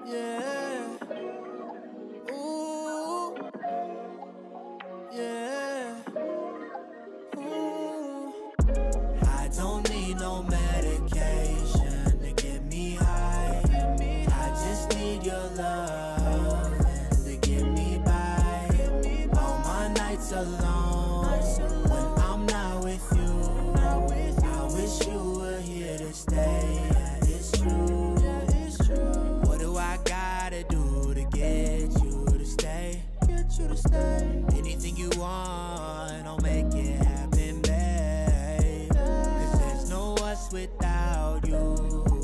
Yeah. Ooh. Yeah. Ooh. I don't need no medication to get me high. I just need your love and to get me by. All my nights alone when I'm not with you. I wish you were here to stay. Yeah, it's true. What do I gotta do to get you to stay? Anything you want, I'll make it happen, babe. Cause there's no us without you.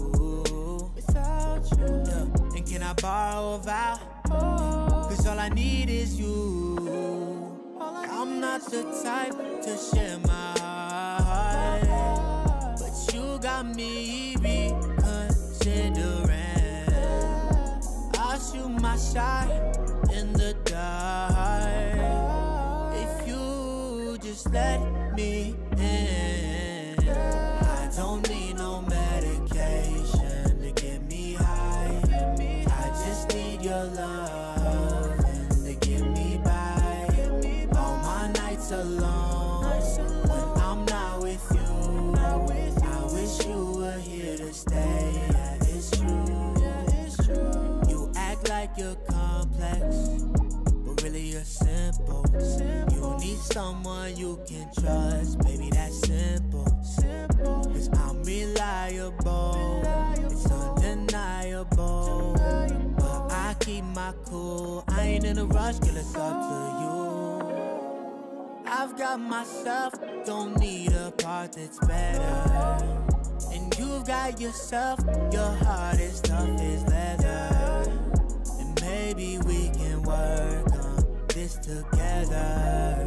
Yeah. And can I borrow a vow? Cause all I need is you. I'm not the type to share my heart, but you got me reconsidering. I'll shoot my shot in the dark if you just let me in. I don't need no medication to get me high. I just need your love and to get me by. All my nights alone when I'm not with you. I wish you were here to stay. Yeah, it's true. You act like you're complex, but really you're simple. You need someone you can trust, baby, that's simple. Cause I'm reliable, it's undeniable. But I keep my cool, I ain't in a rush, girl, it's up to you. I've got myself, don't need a part that's better. And you've got yourself, your heart is tough as leather. And maybe we can work on this together.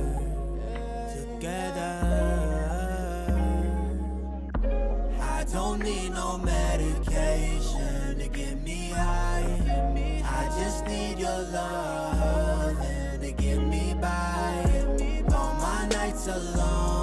I don't need no medication to get me high. I just need your love and to get me by. All my nights alone